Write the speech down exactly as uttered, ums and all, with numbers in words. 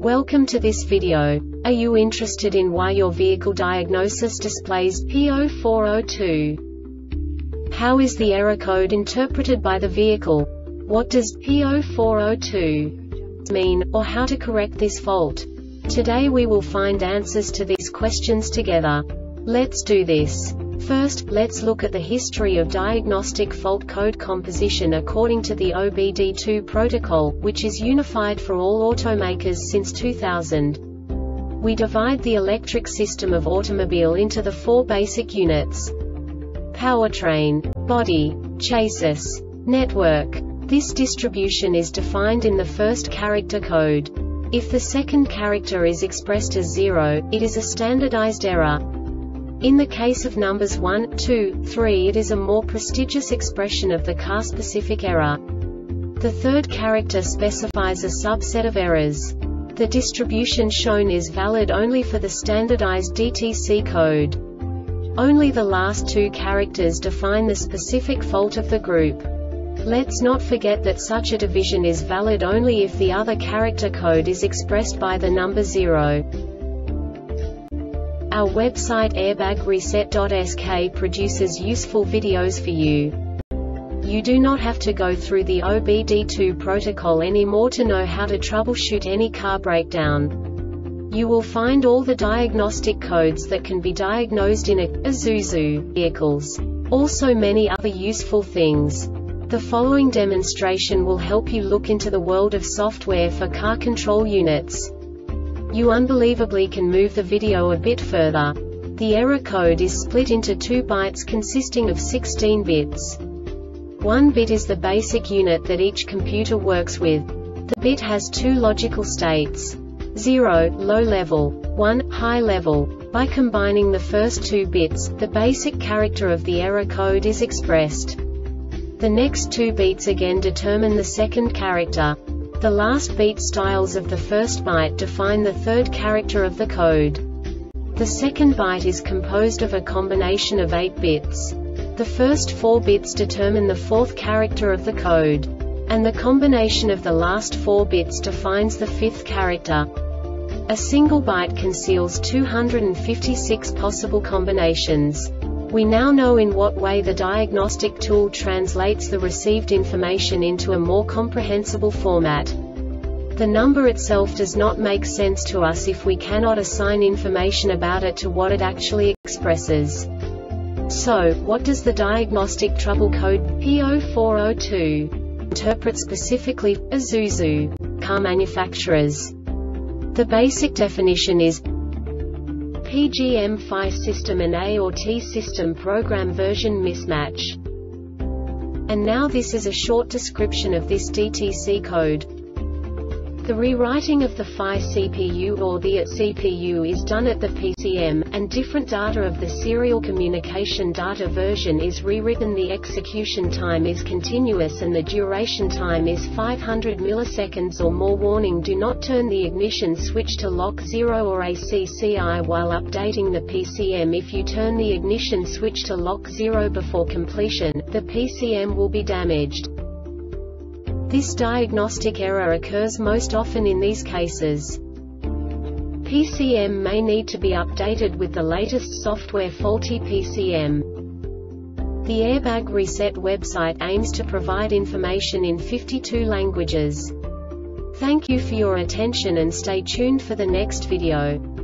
Welcome to this video. Are you interested in why your vehicle diagnosis displays P zero four zero two? How is the error code interpreted by the vehicle? What does P zero four zero two mean, or how to correct this fault? Today we will find answers to these questions together. Let's do this. First, let's look at the history of diagnostic fault code composition according to the O B D two protocol, which is unified for all automakers since two thousand. We divide the electric system of automobile into the four basic units: powertrain, body, chassis, network. This distribution is defined in the first character code. If the second character is expressed as zero, it is a standardized error. In the case of numbers one, two, three, it is a more prestigious expression of the car-specific error. The third character specifies a subset of errors. The distribution shown is valid only for the standardized D T C code. Only the last two characters define the specific fault of the group. Let's not forget that such a division is valid only if the other character code is expressed by the number zero. Our website airbag reset dot S K produces useful videos for you. You do not have to go through the O B D two protocol anymore to know how to troubleshoot any car breakdown. You will find all the diagnostic codes that can be diagnosed in a Isuzu vehicles. Also many other useful things. The following demonstration will help you look into the world of software for car control units. You unbelievably can move the video a bit further. The error code is split into two bytes consisting of sixteen bits. One bit is the basic unit that each computer works with. The bit has two logical states: zero, low level, one, high level. By combining the first two bits, the basic character of the error code is expressed. The next two bits again determine the second character. The last beat styles of the first byte define the third character of the code. The second byte is composed of a combination of eight bits. The first four bits determine the fourth character of the code. And the combination of the last four bits defines the fifth character. A single byte conceals two hundred fifty-six possible combinations. We now know in what way the diagnostic tool translates the received information into a more comprehensible format. The number itself does not make sense to us if we cannot assign information about it to what it actually expresses. So, what does the diagnostic trouble code P zero four zero two interpret specifically for Isuzu car manufacturers? The basic definition is P G M F I system and A or T system program version mismatch. And now this is a short description of this D T C code. The rewriting of the F I C P U or the A T C P U is done at the P C M, and different data of the serial communication data version is rewritten. The execution time is continuous and the duration time is five hundred milliseconds or more. Warning: do not turn the ignition switch to lock zero or A C C I while updating the P C M. If you turn the ignition switch to lock zero before completion, the P C M will be damaged. This diagnostic error occurs most often in these cases. P C M may need to be updated with the latest software. Faulty P C M. The Airbag Reset website aims to provide information in fifty-two languages. Thank you for your attention and stay tuned for the next video.